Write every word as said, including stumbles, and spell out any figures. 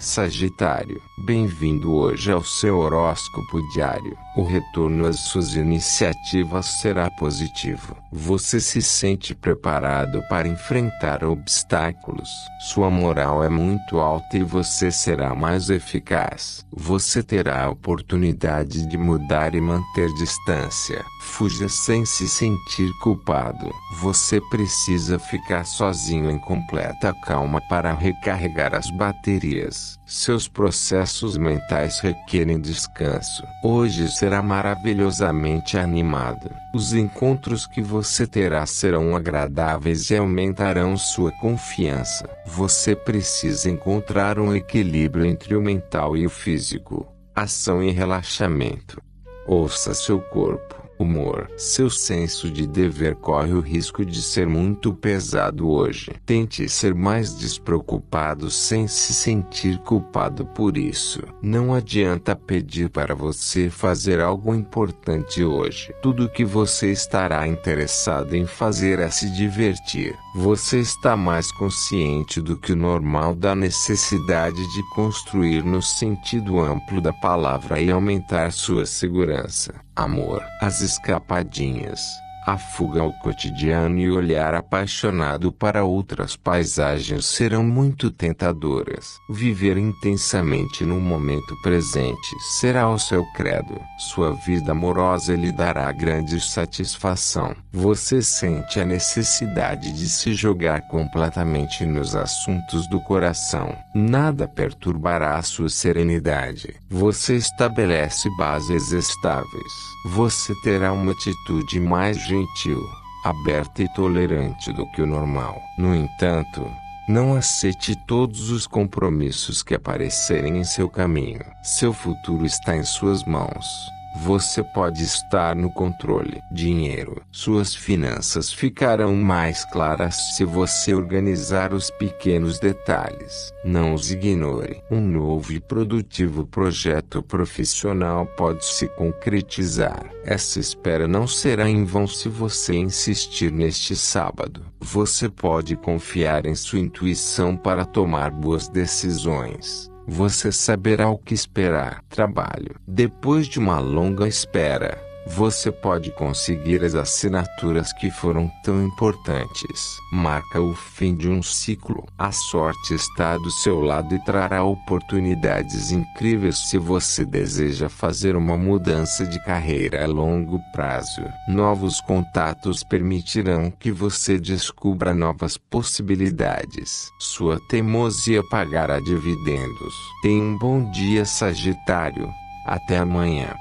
Sagitário, bem-vindo hoje ao seu horóscopo diário. O retorno às suas iniciativas será positivo. Você se sente preparado para enfrentar obstáculos. Sua moral é muito alta e você será mais eficaz. Você terá a oportunidade de mudar e manter distância. Fuja sem se sentir culpado. Você precisa ficar sozinho em completa calma para recarregar as baterias. Seus processos mentais requerem descanso. Hoje será maravilhosamente animado. Os encontros que você terá serão agradáveis e aumentarão sua confiança. Você precisa encontrar um equilíbrio entre o mental e o físico. Ação e relaxamento. Ouça seu corpo. Humor. Seu senso de dever corre o risco de ser muito pesado hoje. Tente ser mais despreocupado sem se sentir culpado por isso. Não adianta pedir para você fazer algo importante hoje. Tudo que você estará interessado em fazer é se divertir. Você está mais consciente do que o normal da necessidade de construir no sentido amplo da palavra e aumentar sua segurança. Amor. As escapadinhas, a fuga ao cotidiano e o olhar apaixonado para outras paisagens serão muito tentadoras. Viver intensamente no momento presente será o seu credo. Sua vida amorosa lhe dará grande satisfação. Você sente a necessidade de se jogar completamente nos assuntos do coração. Nada perturbará a sua serenidade. Você estabelece bases estáveis. Você terá uma atitude mais gentil, aberta e tolerante do que o normal. No entanto, não aceite todos os compromissos que aparecerem em seu caminho. Seu futuro está em suas mãos. Você pode estar no controle. Dinheiro. Suas finanças ficarão mais claras se você organizar os pequenos detalhes. Não os ignore. Um novo e produtivo projeto profissional pode se concretizar. Essa espera não será em vão se você insistir neste sábado. Você pode confiar em sua intuição para tomar boas decisões. Você saberá o que esperar. Trabalho. Depois de uma longa espera, você pode conseguir as assinaturas que foram tão importantes. Marca o fim de um ciclo. A sorte está do seu lado e trará oportunidades incríveis se você deseja fazer uma mudança de carreira a longo prazo. Novos contatos permitirão que você descubra novas possibilidades. Sua teimosia pagará dividendos. Tenha um bom dia, Sagitário. Até amanhã.